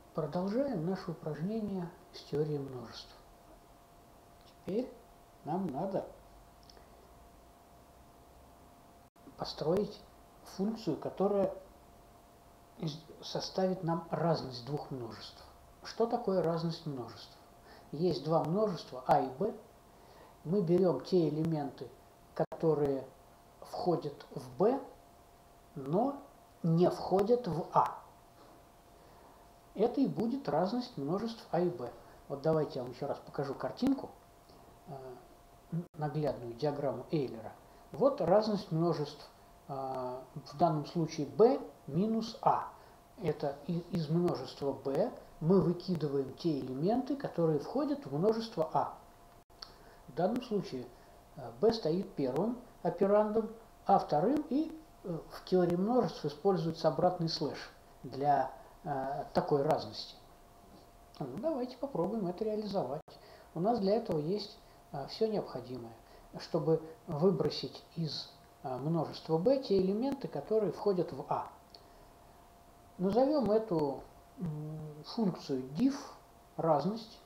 Продолжаем наше упражнение с теорией множеств. Теперь нам надо построить функцию, которая составит нам разность двух множеств. Что такое разность множеств? Есть два множества А и Б. Мы берем те элементы, которые входят в Б, но не входят в А. Это и будет разность множеств А и Б. Вот давайте я вам еще раз покажу картинку, наглядную диаграмму Эйлера. Вот разность множеств, в данном случае B минус А. Это из множества B мы выкидываем те элементы, которые входят в множество А. В данном случае B стоит первым операндом, А вторым, и в теории множеств используется обратный слэш для такой разности. Ну, давайте попробуем это реализовать. У нас для этого есть все необходимое, чтобы выбросить из множества B те элементы, которые входят в А. Назовем эту функцию diff разность.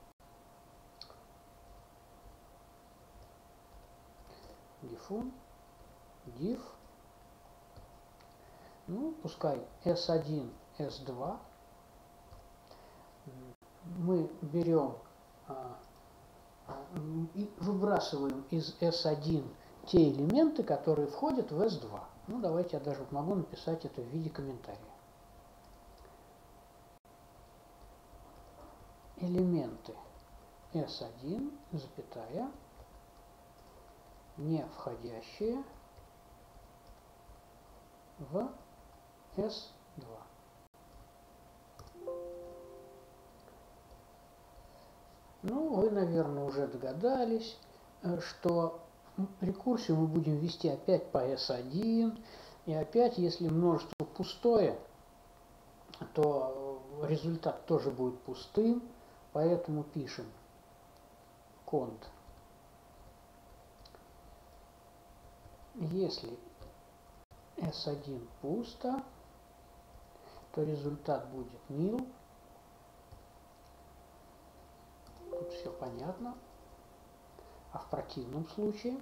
Diff. Ну, пускай S1, S2. Мы берем и выбрасываем из S1 те элементы, которые входят в S2. Ну, давайте я даже могу написать это в виде комментария. Элементы S1, запятая, не входящие в S2. Ну, вы, наверное, уже догадались, что рекурсию мы будем вести опять по S1. И опять, если множество пустое, то результат тоже будет пустым. Поэтому пишем cont. Если S1 пусто, то результат будет nil. Тут все понятно. А в противном случае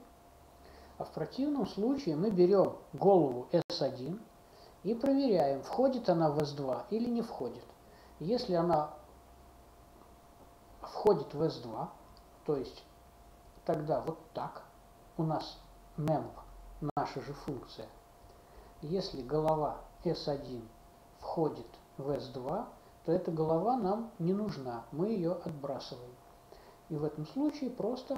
мы берем голову S1 и проверяем, входит она в S2 или не входит. Если она входит в S2, то есть тогда вот так, у нас memp, наша же функция. Если голова S1 входит в S2, то эта голова нам не нужна, мы ее отбрасываем. И в этом случае просто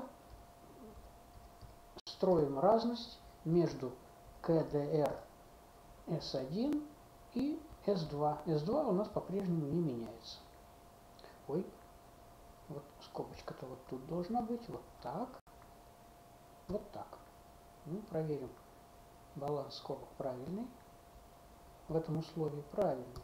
строим разность между КДР S1 и S2. S2 у нас по-прежнему не меняется. Ой, вот скобочка-то вот тут должна быть, вот так, вот так. Ну, проверим, баланс скобок правильный, в этом условии правильный.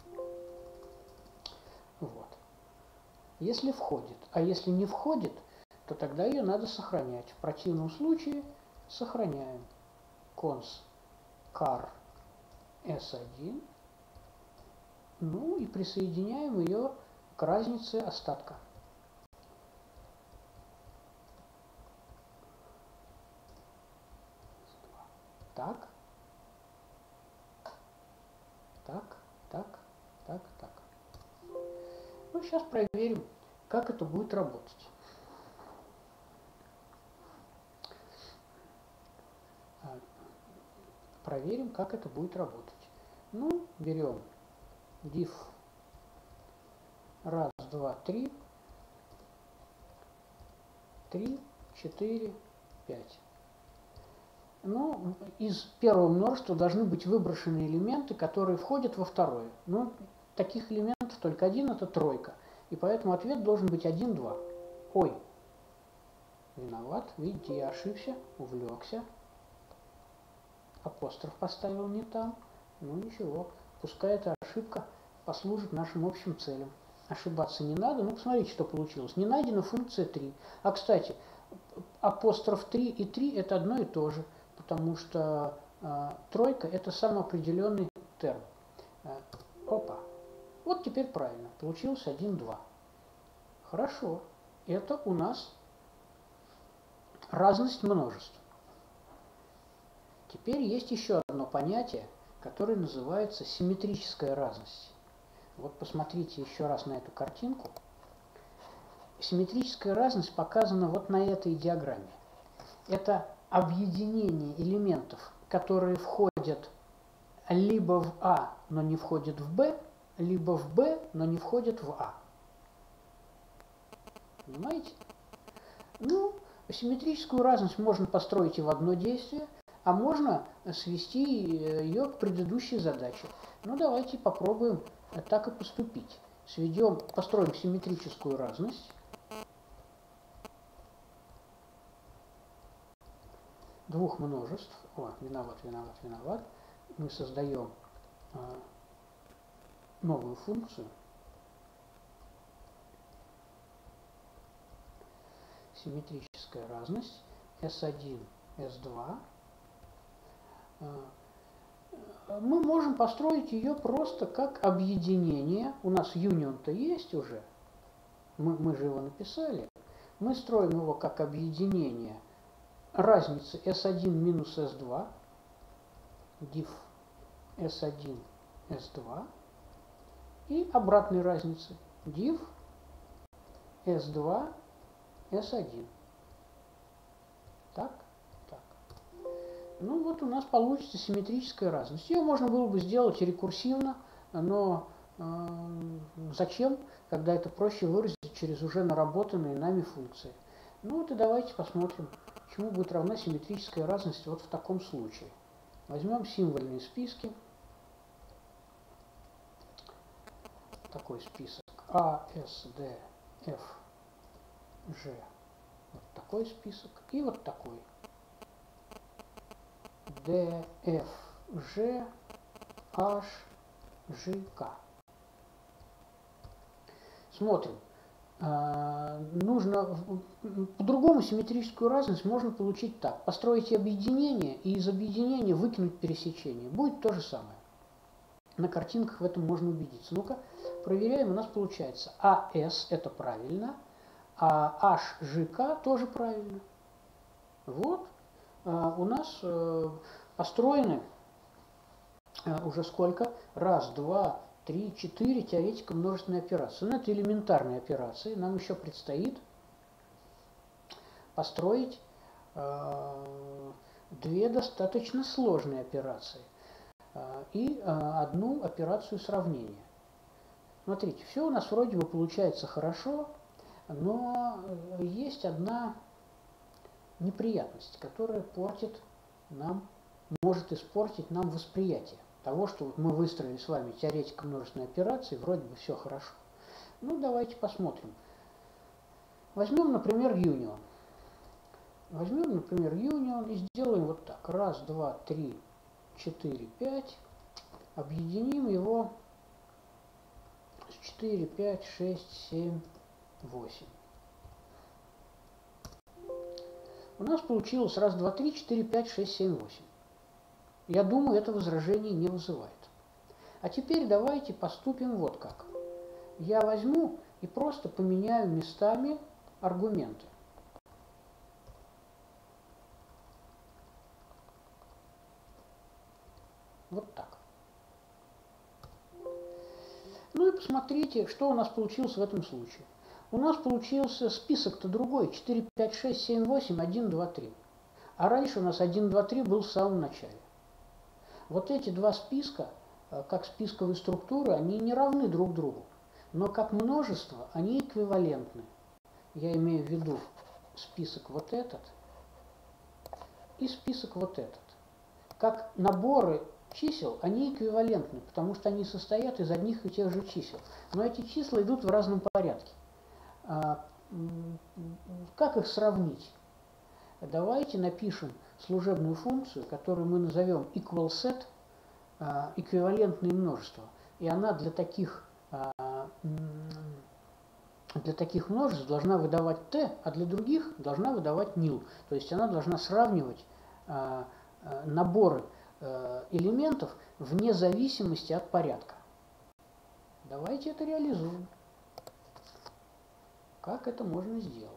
Вот. Если входит, а если не входит, то тогда ее надо сохранять. В противном случае сохраняем cons car S1, ну и присоединяем ее к разнице остатка. Так, так, так, так, так. Ну, сейчас проверим, как это будет работать. Проверим, как это будет работать. Ну, берем diff 1, 2, 3, 3, 4, 5. Ну, из первого множества должны быть выброшены элементы, которые входят во второе. Но таких элементов только один, это тройка. И поэтому ответ должен быть 1, 2. Ой, виноват, видите, я ошибся, увлекся. Апостроф поставил не там. Ну ничего, пускай эта ошибка послужит нашим общим целям. Ошибаться не надо. Ну, посмотрите, что получилось. Не найдена функция 3. А, кстати, апостроф 3 и 3 это одно и то же, потому что тройка это самоопределенный терм. Опа. Вот теперь правильно. Получилось 1, 2. Хорошо. Это у нас разность множеств. Теперь есть еще одно понятие, которое называется симметрическая разность. Вот посмотрите еще раз на эту картинку. Симметрическая разность показана вот на этой диаграмме. Это объединение элементов, которые входят либо в А, но не входят в Б, либо в Б, но не входят в А. Понимаете? Ну, симметрическую разность можно построить и в одно действие, а можно свести ее к предыдущей задаче. Ну, давайте попробуем так и поступить. Построим симметрическую разность двух множеств. О, виноват. Мы создаем новую функцию. Симметрическая разность S1, S2. Мы можем построить ее просто как объединение. У нас union-то есть уже. Мы же его написали. Мы строим его как объединение разницы S1 минус S2. Diff S1, S2. И обратной разницы. Diff S2, S1. Так. Ну вот у нас получится симметрическая разность. Ее можно было бы сделать рекурсивно, но зачем, когда это проще выразить через уже наработанные нами функции. Ну вот и давайте посмотрим, чему будет равна симметрическая разность вот в таком случае. Возьмем символьные списки. Такой список А, С, Д, Ф, Ж. Вот такой список и вот такой. D, F, G, H, G, K. Смотрим. По-другому симметрическую разность можно получить так. Построить объединение и из объединения выкинуть пересечение. Будет то же самое. На картинках в этом можно убедиться. Ну-ка, проверяем. У нас получается AS это правильно, а HGK тоже правильно. Вот. У нас построены уже сколько? Раз, два, три, четыре теоретика множественной операции. Но это элементарные операции. Нам еще предстоит построить две достаточно сложные операции и одну операцию сравнения. Смотрите, все у нас вроде бы получается хорошо, но есть одна неприятность, которая может испортить нам восприятие того, что мы выстроили с вами теоретику множественной операции, вроде бы все хорошо. Ну, давайте посмотрим. Возьмем, например, union. И сделаем вот так. Раз, два, три, 4, 5. Объединим его с 4, 5, 6, 7, 8. У нас получилось раз, два, три, 4, 5, 6, 7, 8. Я думаю, это возражение не вызывает. А теперь давайте поступим вот как. Я возьму и просто поменяю местами аргументы. Вот так. Ну и посмотрите, что у нас получилось в этом случае. У нас получился список-то другой. 4, 5, 6, 7, 8, 1, 2, 3. А раньше у нас 1, 2, 3 был в самом начале. Вот эти два списка, как списковые структуры, они не равны друг другу. Но как множество они эквивалентны. Я имею в виду список вот этот и список вот этот. Как наборы чисел, они эквивалентны, потому что они состоят из одних и тех же чисел. Но эти числа идут в разном порядке. Как их сравнить? Давайте напишем служебную функцию, которую мы назовем equalSet, эквивалентные множества. И она для таких множеств должна выдавать t, а для других должна выдавать nil. То есть она должна сравнивать наборы элементов вне зависимости от порядка. Давайте это реализуем. Как это можно сделать?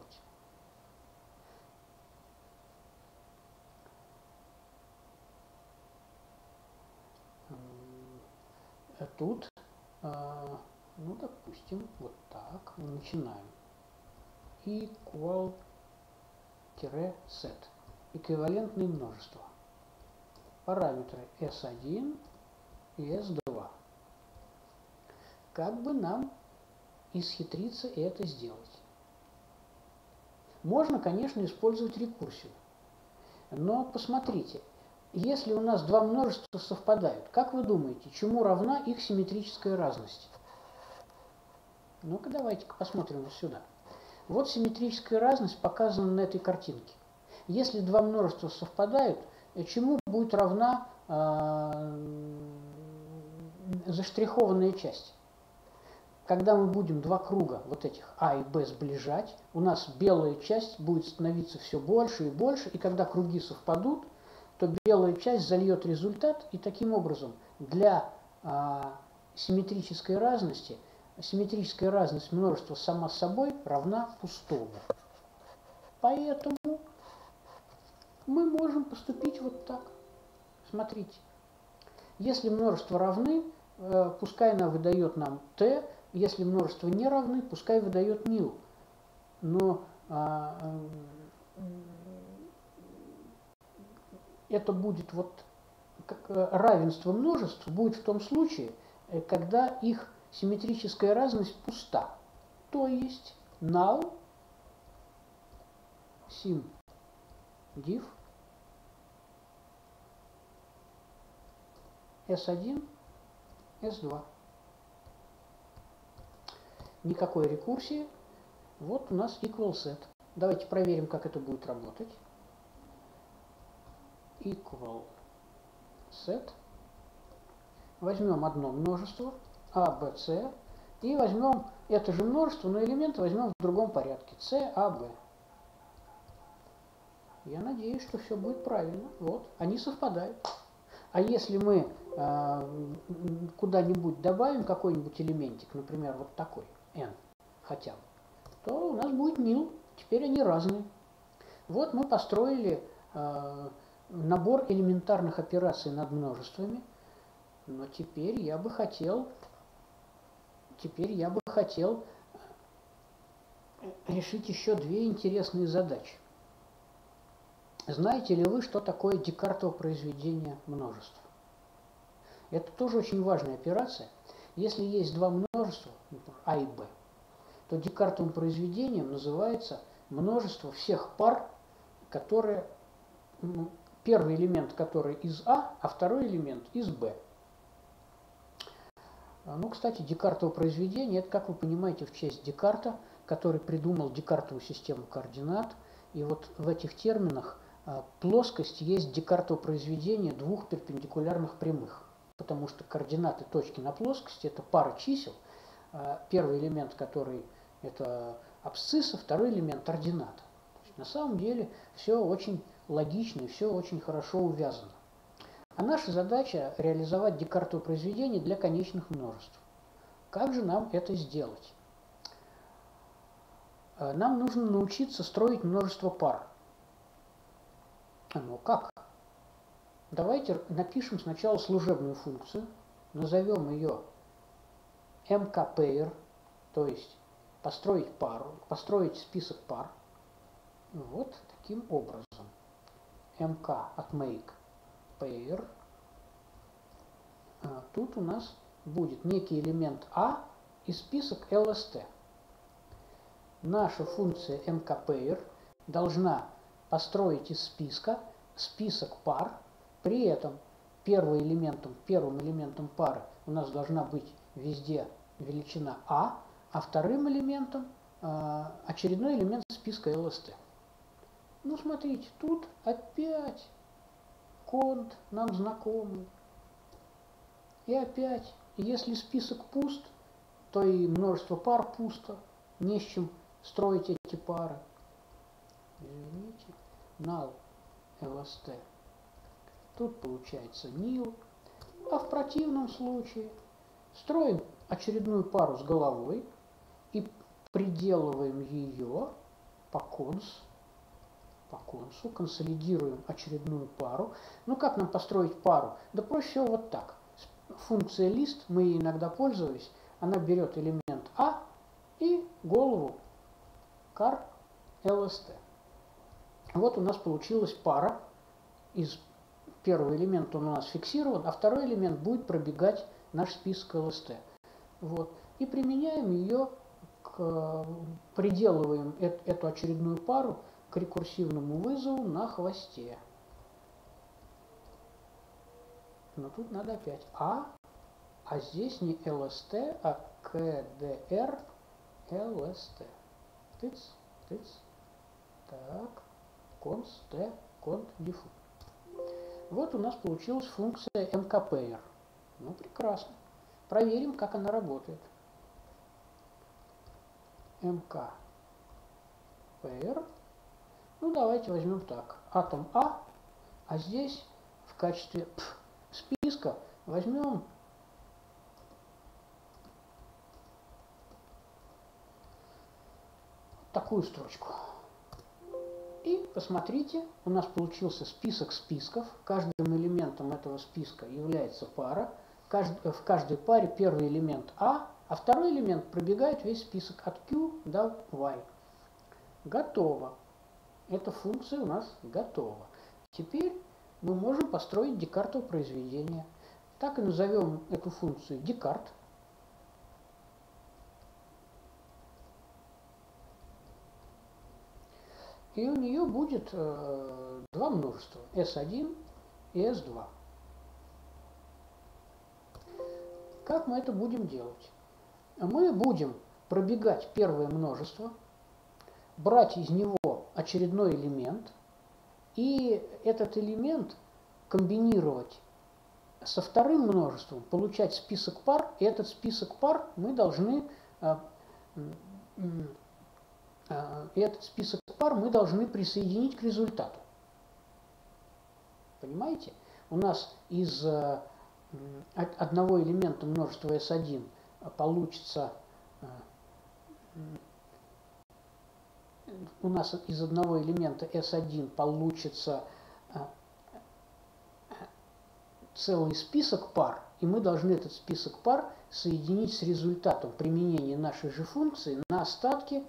Тут, ну, допустим, вот так мы начинаем. Equal-set. Эквивалентные множества. Параметры S1 и S2. Как бы нам исхитриться и это сделать? Можно, конечно, использовать рекурсию. Но посмотрите, если у нас два множества совпадают, как вы думаете, чему равна их симметрическая разность? Ну-ка, давайте-ка посмотрим вот сюда. Вот симметрическая разность показана на этой картинке. Если два множества совпадают, чему будет равна заштрихованная часть? Когда мы будем два круга вот этих А и Б сближать, у нас белая часть будет становиться все больше и больше, и когда круги совпадут, то белая часть зальет результат, и таким образом для симметрической разности симметрическая разность множества сама собой равна пустому. Поэтому мы можем поступить вот так. Смотрите. Если множества равны, пускай она выдает нам t, если множества не равны, пускай выдает μ. Но это будет вот равенство множеств будет в том случае, когда их симметрическая разность пуста. То есть null sim diff S1, S2. Никакой рекурсии. Вот у нас equal set. Давайте проверим, как это будет работать. Equal set. Возьмем одно множество A, B, C. И возьмем это же множество, но элементы возьмем в другом порядке. C, A, B. Я надеюсь, что все будет правильно. Вот, они совпадают. А если мы куда-нибудь добавим какой-нибудь элементик, например, вот такой, n хотя бы, то у нас будет nil. Теперь они разные. Вот мы построили набор элементарных операций над множествами. Но теперь я бы хотел решить еще две интересные задачи. Знаете ли вы, что такое Декартово произведение множеств? Это тоже очень важная операция. Если есть два множества, например, А и Б, то Декартовым произведением называется множество всех пар, которые первый элемент, который из А, а второй элемент из Б. Ну, кстати, Декартово произведение, это, как вы понимаете, в честь Декарта, который придумал Декартову систему координат. И вот в этих терминах плоскость есть Декартово произведение двух перпендикулярных прямых. Потому что координаты точки на плоскости – это пара чисел. Первый элемент, который это абсцисса, второй элемент – ордината. На самом деле все очень логично и все очень хорошо увязано. А наша задача – реализовать Декартово произведение для конечных множеств. Как же нам это сделать? Нам нужно научиться строить множество пар. Ну как? Давайте напишем сначала служебную функцию, назовем ее mkpair, то есть построить пару, построить список пар. Вот таким образом. mk от make pair. Тут у нас будет некий элемент А и список LST. Наша функция mkpair должна построить из списка список пар. При этом первым элементом пары у нас должна быть везде величина А, а вторым элементом очередной элемент списка LST. Ну, смотрите, тут опять конт нам знакомый. И опять, если список пуст, то и множество пар пусто. Не с чем строить эти пары. Извините. Null LST. Тут получается nil. А в противном случае строим очередную пару с головой и приделываем ее по консу, консолидируем очередную пару. Ну как нам построить пару? Да проще всего вот так. Функция list, мы ей иногда пользовались, она берет элемент А и голову car lst. Вот у нас получилась пара. Из первого элемента он у нас фиксирован, а второй элемент будет пробегать наш список lst. Вот. И применяем ее, приделываем эту очередную пару к рекурсивному вызову на хвосте. Но тут надо опять а здесь не lst, а kdr lst. Тыц, тыц. Так, const t, cont default. Вот у нас получилась функция mkpair. Ну, прекрасно. Проверим, как она работает. mkpair. Ну, давайте возьмем так. Атом а здесь в качестве списка возьмем такую строчку. И посмотрите, у нас получился список списков. Каждым элементом этого списка является пара. В каждой паре первый элемент а второй элемент пробегает весь список от Q до Y. Готово. Эта функция у нас готова. Теперь мы можем построить Декартово произведение. Так и назовем эту функцию Декарт. И у нее будет два множества, S1 и S2. Как мы это будем делать? Мы будем пробегать первое множество, брать из него очередной элемент, и этот элемент комбинировать со вторым множеством, получать список пар, и этот список пар мы должны присоединить к результату. Понимаете? У нас из одного элемента множества S1 получится целый список пар, и мы должны этот список пар соединить с результатом применения нашей же функции на остатки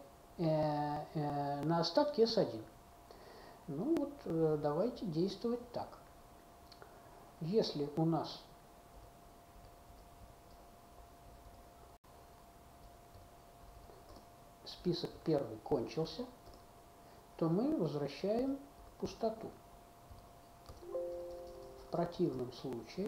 S1. Ну вот, давайте действовать так. Если у нас список первый кончился, то мы возвращаем пустоту. В противном случае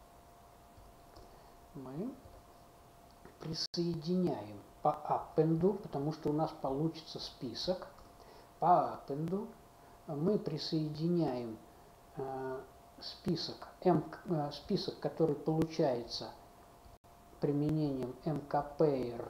мы присоединяем по append, потому что у нас получится список. По append мы присоединяем список, который получается применением mkpair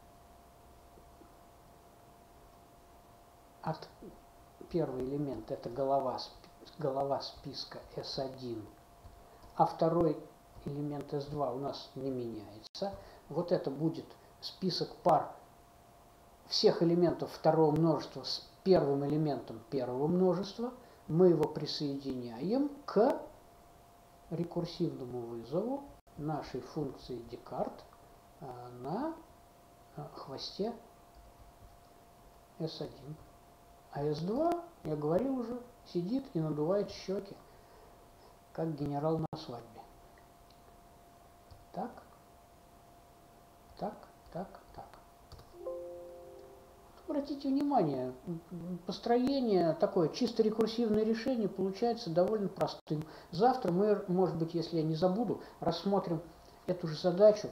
от первый элемент, это голова списка S1, а второй элемент S2 у нас не меняется. Вот это будет список пар всех элементов второго множества с первым элементом первого множества. Мы его присоединяем к рекурсивному вызову нашей функции Декарт на хвосте S1. А S2, я говорил уже, сидит и надувает щеки, как генерал на свадьбе. Так, так, так, так. Обратите внимание, построение такое чисто рекурсивное решение получается довольно простым. Завтра мы, может быть, если я не забуду, рассмотрим эту же задачу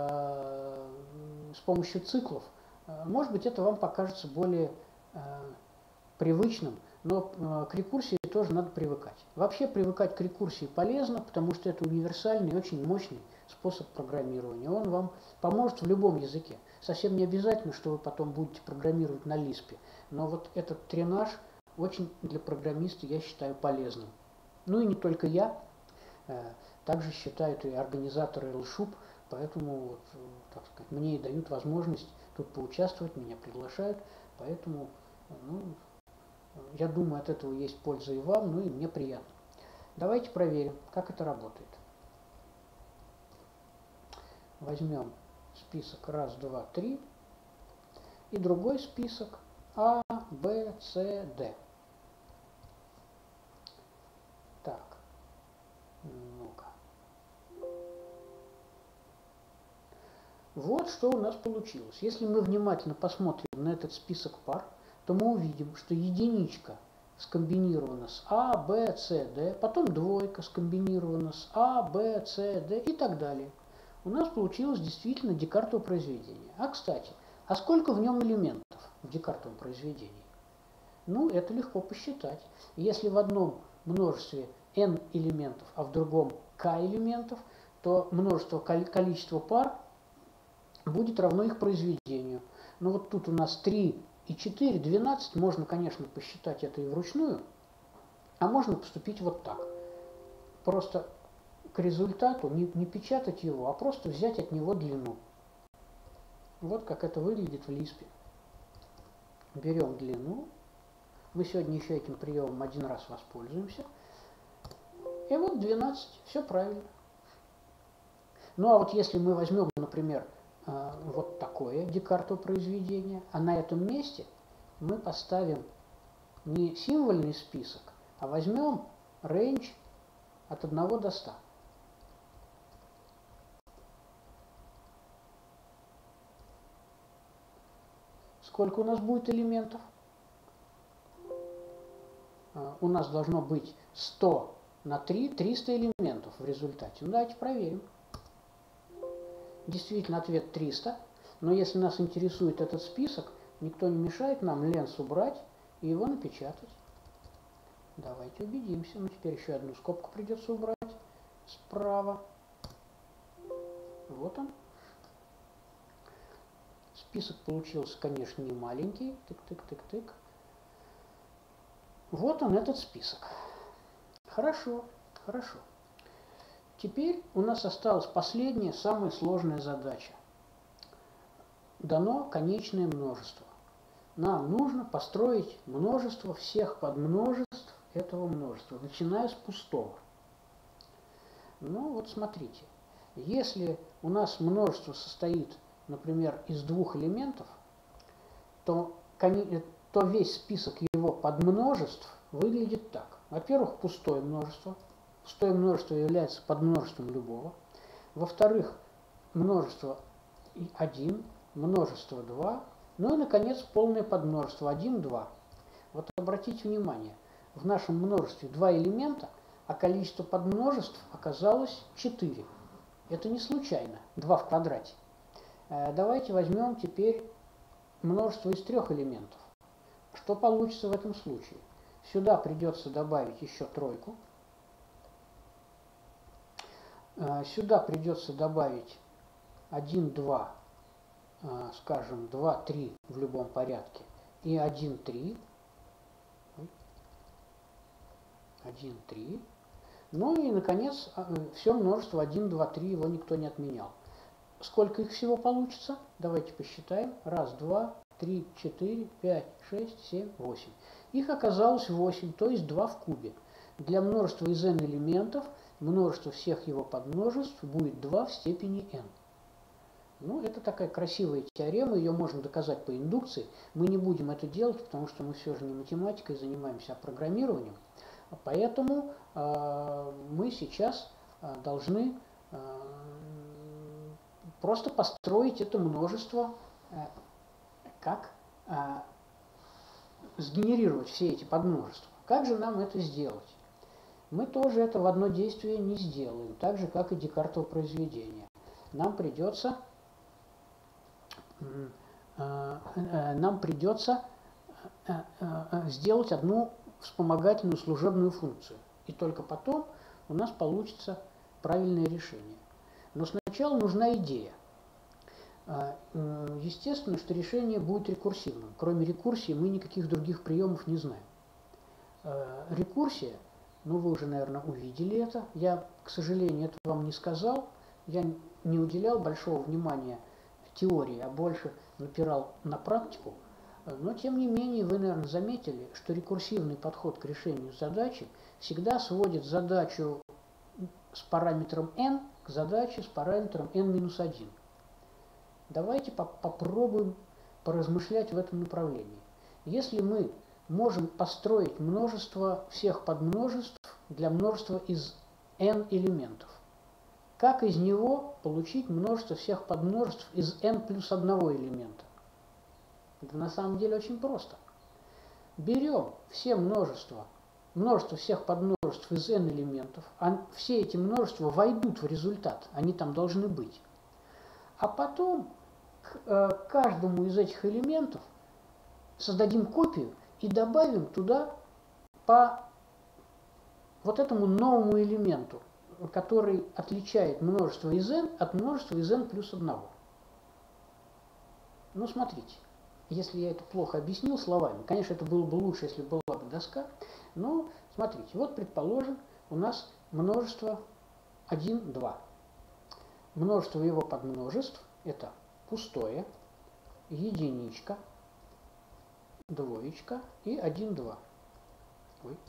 с помощью циклов. Может быть, это вам покажется более привычным, но к рекурсии тоже надо привыкать. Вообще привыкать к рекурсии полезно, потому что это универсальный, очень мощный способ программирования. Он вам поможет в любом языке. Совсем не обязательно, что вы потом будете программировать на Lisp. Но вот этот тренаж очень для программиста, я считаю, полезным. Ну и не только я, также считают и организаторы LSHUP, Поэтому, вот, так сказать, мне и дают возможность тут поучаствовать, меня приглашают. Поэтому, ну, я думаю, от этого есть польза и вам, ну и мне приятно. Давайте проверим, как это работает. Возьмем список 1, 2, 3 и другой список А, Б, С, Д. Так, ну-ка. Вот что у нас получилось. Если мы внимательно посмотрим на этот список пар, то мы увидим, что единичка скомбинирована с А, Б, С, Д, потом двойка скомбинирована с А, Б, С, Д и так далее. У нас получилось действительно Декартово произведение. А, кстати, а сколько в нем элементов в Декартовом произведении? Ну, это легко посчитать. Если в одном множестве n элементов, а в другом k элементов, то количество пар будет равно их произведению. Но вот тут у нас 3 и 4, 12. Можно, конечно, посчитать это и вручную, а можно поступить вот так. Просто к результату не печатать его, а просто взять от него длину. Вот как это выглядит в Lisp. Берем длину. Мы сегодня еще этим приемом один раз воспользуемся. И вот 12. Все правильно. Ну а вот если мы возьмем, например, вот такое Декартово произведение, а на этом месте мы поставим не символьный список, а возьмем range от 1 до 100. Сколько у нас будет элементов? У нас должно быть 100 на 3, 300 элементов в результате. Ну, давайте проверим. Действительно, ответ 300. Но если нас интересует этот список, никто не мешает нам ленс убрать и его напечатать. Давайте убедимся. Ну, теперь еще одну скобку придется убрать справа. Вот он. Список получился, конечно, не маленький. Тык-тык-тык-тык. Вот он, этот список. Хорошо, хорошо. Теперь у нас осталась последняя, самая сложная задача. Дано конечное множество. Нам нужно построить множество всех подмножеств этого множества, начиная с пустого. Ну вот смотрите, если у нас множество состоит, например, из 2 элементов, то весь список его подмножеств выглядит так. Во-первых, пустое множество. Пустое множество является подмножеством любого. Во-вторых, множество 1, множество 2. Ну и, наконец, полное подмножество 1, 2. Вот обратите внимание, в нашем множестве 2 элемента, а количество подмножеств оказалось 4. Это не случайно, 2 в квадрате. Давайте возьмем теперь множество из 3 элементов. Что получится в этом случае? Сюда придется добавить еще тройку. Сюда придется добавить 1, 2, скажем, 2, 3 в любом порядке и 1, 3. 1, 3. Ну и, наконец, все множество 1, 2, 3, его никто не отменял. Сколько их всего получится? Давайте посчитаем. 1, 2, 3, 4, 5, 6, 7, 8. Их оказалось 8, то есть 2 в кубе. Для множества из n элементов множество всех его подмножеств будет 2 в степени n. Ну, это такая красивая теорема, ее можно доказать по индукции. Мы не будем это делать, потому что мы все же не математикой занимаемся, а программированием. Поэтому мы сейчас должны просто построить это множество, как сгенерировать все эти подмножества. Как же нам это сделать? Мы тоже это в одно действие не сделаем, так же, как и Декартово произведение. Нам придется сделать одну вспомогательную служебную функцию. И только потом у нас получится правильное решение. Но сначала нужна идея. Естественно, что решение будет рекурсивным. Кроме рекурсии мы никаких других приемов не знаем. Рекурсия, ну вы уже, наверное, увидели это. Я, к сожалению, это вам не сказал. Я не уделял большого внимания теории, а больше напирал на практику, но тем не менее вы, наверное, заметили, что рекурсивный подход к решению задачи всегда сводит задачу с параметром n к задаче с параметром n-1. Давайте попробуем поразмышлять в этом направлении. Если мы можем построить множество всех подмножеств для множества из n элементов, как из него получить множество всех подмножеств из n плюс одного элемента? Это на самом деле очень просто. Берем все множество всех подмножеств из n элементов, а все эти множества войдут в результат, они там должны быть. А потом к каждому из этих элементов создадим копию и добавим туда по вот этому новому элементу, который отличает множество из n от множества из n плюс 1. Ну, смотрите, если я это плохо объяснил словами, конечно, это было бы лучше, если была бы доска, но смотрите, вот предположим, у нас множество 1, 2. Множество его подмножеств – это пустое, единичка, двоечка и 1, 2. Ой.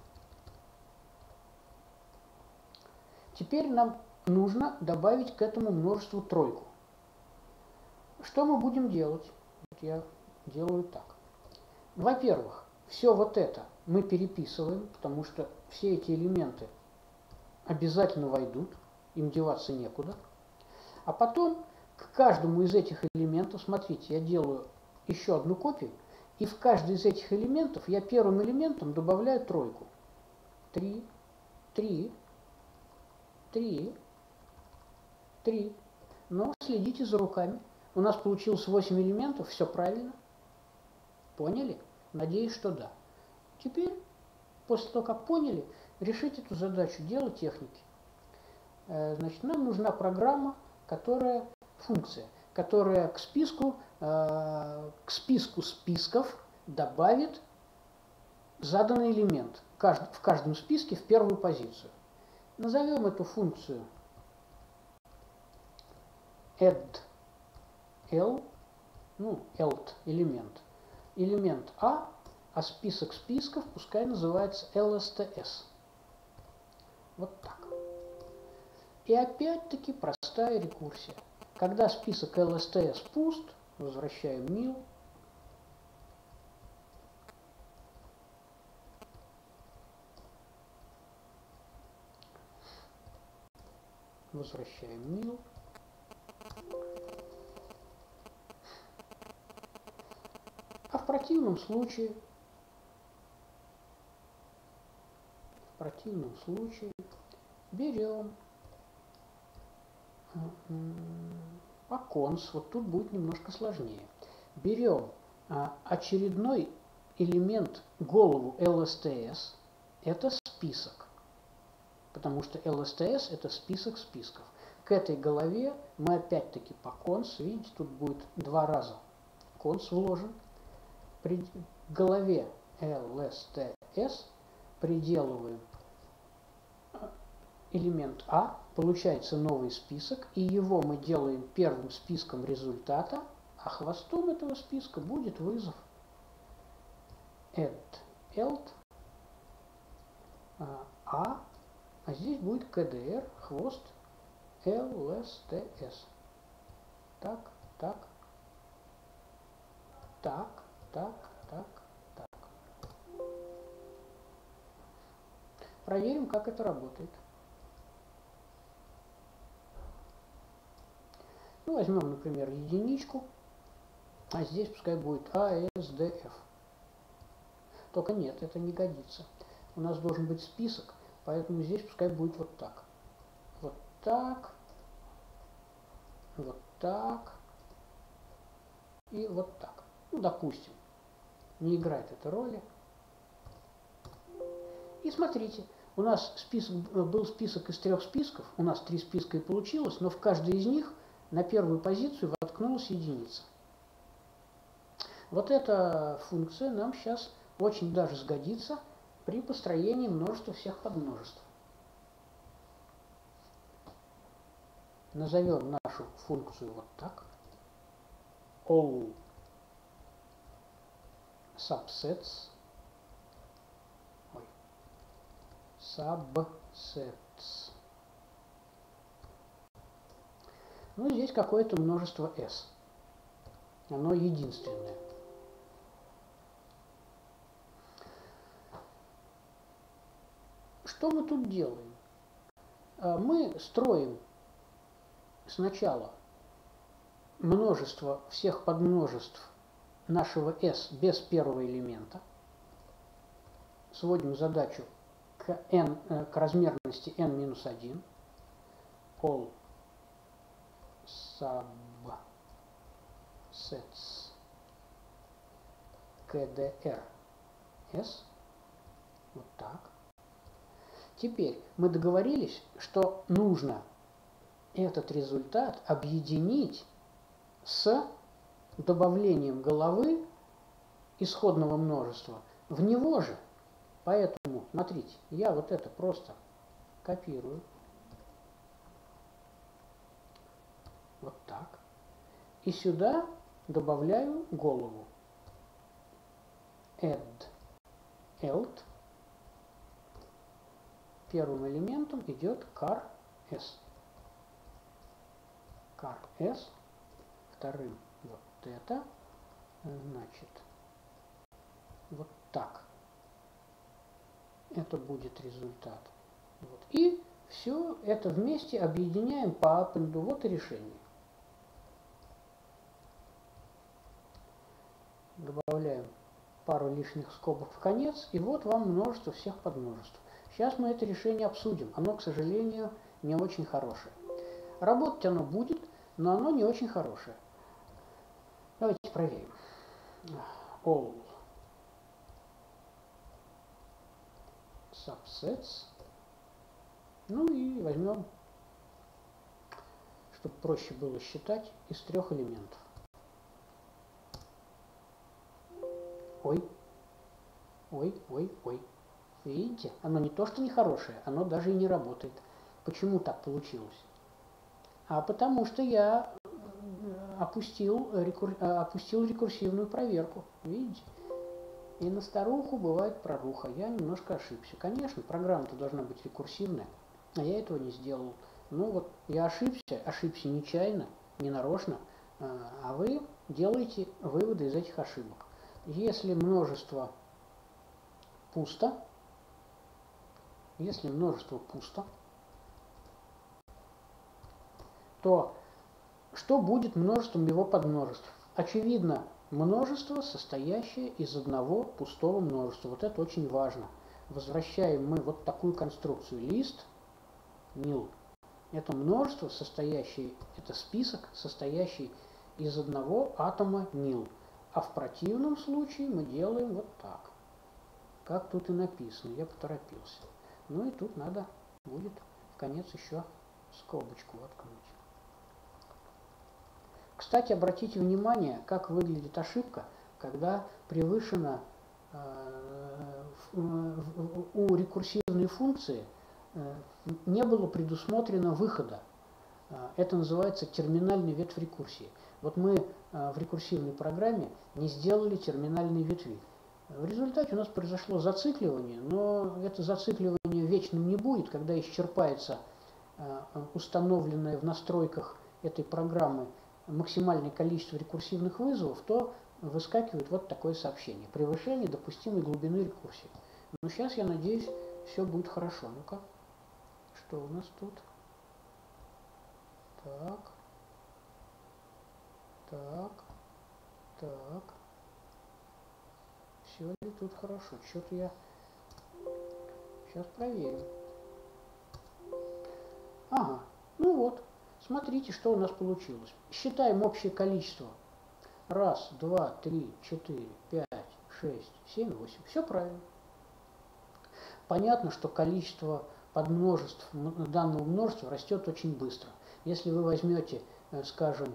Теперь нам нужно добавить к этому множеству тройку. Что мы будем делать? Вот я делаю так. Во-первых, все вот это мы переписываем, потому что все эти элементы обязательно войдут, им деваться некуда. А потом к каждому из этих элементов, смотрите, я делаю еще одну копию, и в каждый из этих элементов я первым элементом добавляю тройку. 3, 3, 3, 3. Но следите за руками. У нас получилось 8 элементов, все правильно. Поняли? Надеюсь, что да. Теперь, после того, как поняли, решить эту задачу, дело техники. Значит, нам нужна программа, функция, которая к списку списков добавит заданный элемент в каждом списке в первую позицию. Назовем эту функцию addL, elt элемент. Элемент А, а список списков пускай называется LSTS. Вот так. И опять-таки простая рекурсия. Когда список LSTS пуст, возвращаем nil. Возвращаем nil. А в противном случае берем const, вот тут будет немножко сложнее. Берем очередной элемент голову LSTS, это список, потому что LSTS это список списков. К этой голове мы опять-таки по const, видите, тут будет 2 раза const вложен. При голове LSTS приделываем элемент А, получается новый список, и его мы делаем первым списком результата, а хвостом этого списка будет вызов addElt А, а здесь будет KDR, хвост LSTS. Так, так, так, так, так, так. Проверим, как это работает. Ну, возьмем, например, единичку, а здесь пускай будет ASDF. Только нет, это не годится. У нас должен быть список, поэтому здесь пускай будет вот так. Вот так, вот так и вот так. Ну, допустим, не играет эта роли. И смотрите, у нас был список из 3 списков, у нас 3 списка и получилось, но в каждой из них на первую позицию воткнулась единица. Вот эта функция нам сейчас очень даже сгодится при построении множества всех подмножеств. Назовем нашу функцию вот так. All subsets. Subsets. Ну, здесь какое-то множество S. Оно единственное. Что мы тут делаем? Мы строим сначала множество всех подмножеств нашего S без первого элемента. Сводим задачу к размерности n-1. All subsets KDR S. Вот так. Теперь мы договорились, что нужно этот результат объединить с добавлением головы исходного множества в него же. Поэтому, смотрите, я вот это просто копирую. Вот так. И сюда добавляю голову. Add elt. Первым элементом идет char s. Char s. Вторым вот это. Значит, вот так. Это будет результат. Вот. И все это вместе объединяем по аппенду. Вот и решение. Добавляем пару лишних скобок в конец. И вот вам множество всех подмножеств. Сейчас мы это решение обсудим. Оно, к сожалению, не очень хорошее. Работать оно будет, но оно не очень хорошее. Давайте проверим. All subsets. Ну и возьмем, чтобы проще было считать, из 3 элементов. Ой. Видите, оно не то, что нехорошее, оно даже и не работает. Почему так получилось? А потому что я опустил рекурсивную проверку. Видите? И на старуху бывает проруха. Я немножко ошибся. Конечно, программа-то должна быть рекурсивная, а я этого не сделал. Ну вот, я ошибся нечаянно, ненарочно, а вы делаете выводы из этих ошибок. Если множество пусто, то что будет множеством его подмножеств? Очевидно, множество, состоящее из одного пустого множества. Вот это очень важно. Возвращаем мы вот такую конструкцию. List nil. Это множество, это список, состоящий из одного атома nil. А в противном случае мы делаем вот так. Как тут и написано. Я поторопился. Ну и тут надо будет в конец еще скобочку воткнуть. Кстати, обратите внимание, как выглядит ошибка, когда превышено у рекурсивной функции не было предусмотрено выхода. Это называется терминальная ветвь рекурсии. Вот мы в рекурсивной программе не сделали терминальные ветви. В результате у нас произошло зацикливание, но это зацикливание вечным не будет. Когда исчерпается установленное в настройках этой программы максимальное количество рекурсивных вызовов, то выскакивает вот такое сообщение. Превышение допустимой глубины рекурсии. Но сейчас, я надеюсь, все будет хорошо. Ну-ка, что у нас тут? Так. Все ли тут хорошо? Что-то я сейчас проверю. Ага, ну вот. Смотрите, что у нас получилось. Считаем общее количество. 1, 2, 3, 4, 5, 6, 7, 8. Все правильно. Понятно, что количество подмножеств данного множества растет очень быстро. Если вы возьмете, скажем,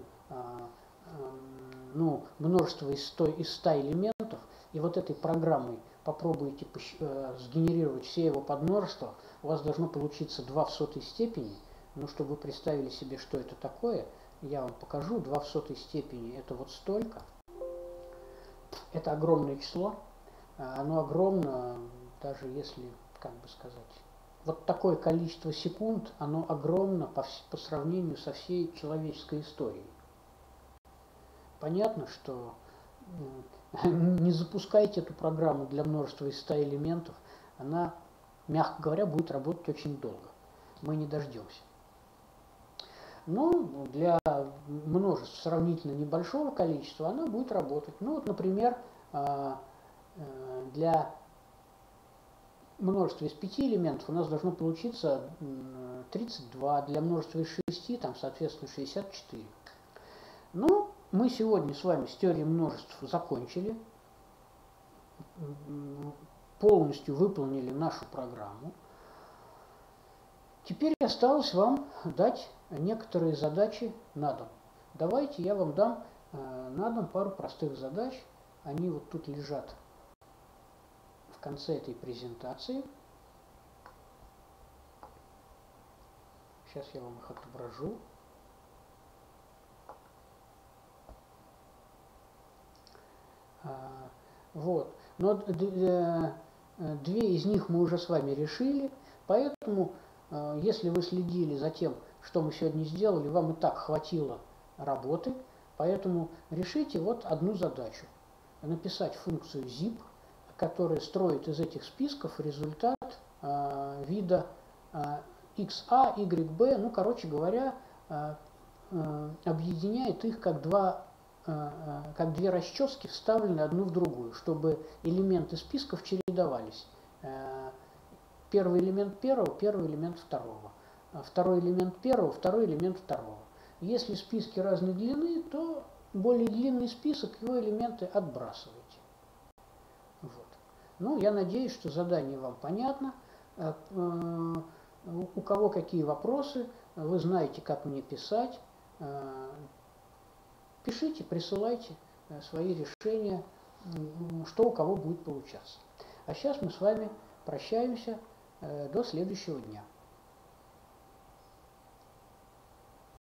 множество из 100 элементов, и вот этой программой попробуете сгенерировать все его подмножества, у вас должно получиться 2 в 100 степени. Ну, чтобы вы представили себе, что это такое, я вам покажу, 2 в сотой степени это вот столько. Это огромное число. Оно огромно, даже если, как бы сказать, вот такое количество секунд, оно огромно по сравнению со всей человеческой историей. Понятно, что не запускайте эту программу для множества из 100 элементов. Она, мягко говоря, будет работать очень долго. Мы не дождемся. Но для множеств сравнительно небольшого количества она будет работать. Ну вот, например, для множества из 5 элементов у нас должно получиться 32, для множества из 6, там, соответственно, 64. Ну, мы сегодня с вами с теорией множеств закончили, полностью выполнили нашу программу. Теперь осталось вам дать некоторые задачи на дом. Давайте я вам дам на дом пару простых задач. Они вот тут лежат в конце этой презентации. Сейчас я вам их отображу. Вот. Но две из них мы уже с вами решили, поэтому, если вы следили за тем, что мы сегодня сделали, вам и так хватило работы, поэтому решите вот одну задачу. Написать функцию zip, которая строит из этих списков результат вида xa, yb, ну, короче говоря, объединяет их как две расчески, вставленные одну в другую, чтобы элементы списков чередовались. Первый элемент первого, первый элемент второго. Второй элемент первого, второй элемент второго. Если списки разной длины, то более длинный список, его элементы отбрасываете. Вот. Ну, я надеюсь, что задание вам понятно. У кого какие вопросы, вы знаете, как мне писать. Пишите, присылайте свои решения, что у кого будет получаться. А сейчас мы с вами прощаемся до следующего дня.